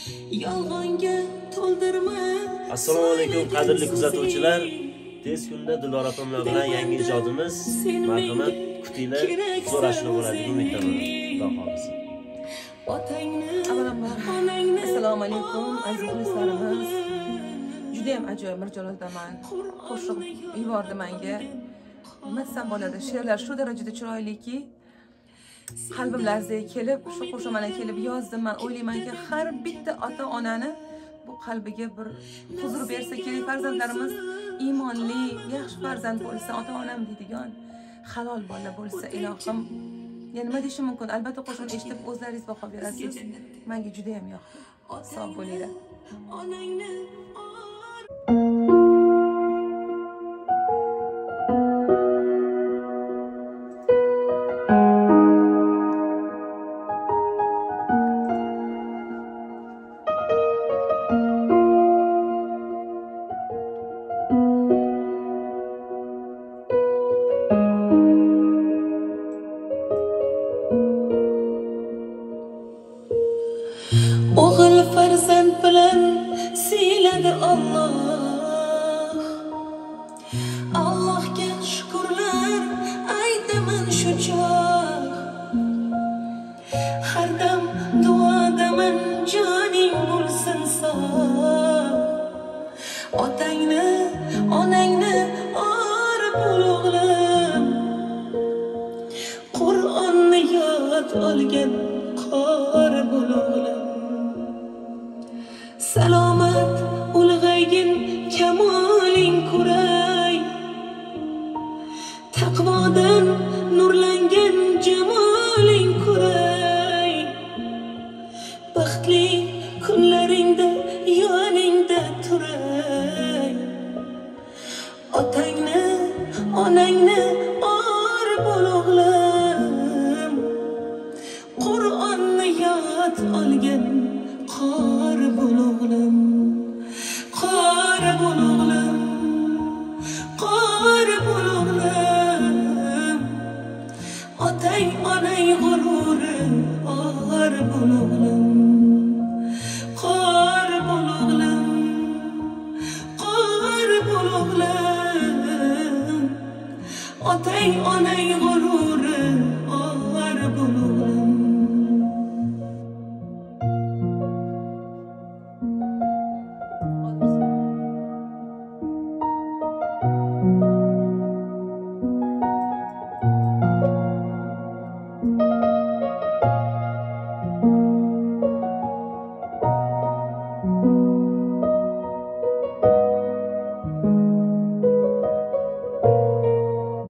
yolg'onga to'ldirma. Assalomu alaykum qadrli kuzatuvchilar. Tez kunda Dildora opamlar bilan yangi ijodimiz marhamat kutinglar, zo'r ashula bo'ladi deb umid qilaman. Xudo xolisa. Avvalambor assalomu alaykum aziz do'stlarimiz. Juda ham ajoyib bir joydaman. Qo'shiq yubordi menga. Nima desam bo'ladi? She'rlar shu darajada chiroyliki, qalbim larzaga kelib, shu qo'shimana kelib yozdim. Men o'ylaymanki, har bitta ota-onani bu qalbiga bir huzur bersa kerak. Farzandlarimiz iymonli, yaxshi farzand bo'lsa, ota-onam deydigan halol bola bo'lsa, ilohim. Yani nima deyishim mumkin? Albatta qo'shiqni eshitib o'zlaringiz baho berasiz. Menga juda ham yoqdi. Sog' bo'linglar. O'g'il farzand bilan siyladi Alloh. Allohga shukrlar aytaman shu choq. Har dam duodaman joning bo'lsin sog'. Otangni, onangni orib o'g'lim. Qur'onni yod olgan qori bo'l o'g'lim. Salomat ulg'aygin kamoling ko'ray. Taqvodan nurlangan jamoling ko'ray. Baxtli kunlaringda yoningda turay. Otangni, onangni orib bo'l o'g'lim. Qur'onni yod olgan qori bo'l o'g'lim. Qori bo'l o'g'lim. Qori bo'l o'g'lim. Otang onang g'ururi or bo'l o'g'lim. Qori bo'l o'g'lim. Qori bo'l o'g'lim. Otang